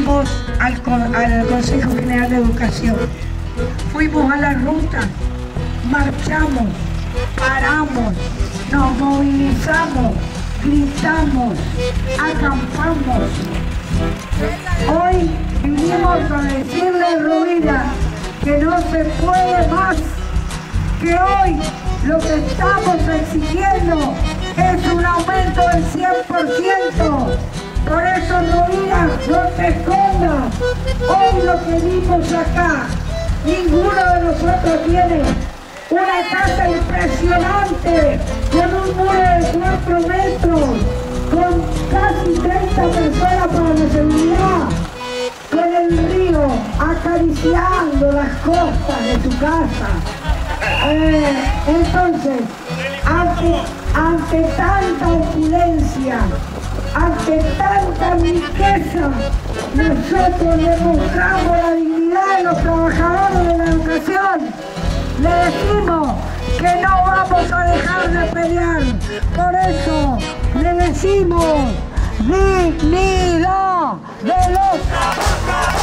fuimos al Consejo General de Educación, fuimos a la ruta, marchamos, paramos, nos movilizamos, gritamos, acampamos. Hoy vinimos a decirle a Rovira que no se puede más, que hoy lo que estamos exigiendo es un aumento del 100%. Por eso, Rovira, no te escondas. Hoy lo que vimos acá, ninguno de nosotros tiene una casa impresionante, con un muro de 4 metros, con casi 30 personas para la seguridad, con el río acariciando las costas de tu casa. Entonces, ante tanta opulencia, ante tanta riqueza, nosotros demostramos la dignidad de los trabajadores de la educación. Le decimos que no vamos a dejar de pelear. Por eso le decimos dignidad de los trabajadores.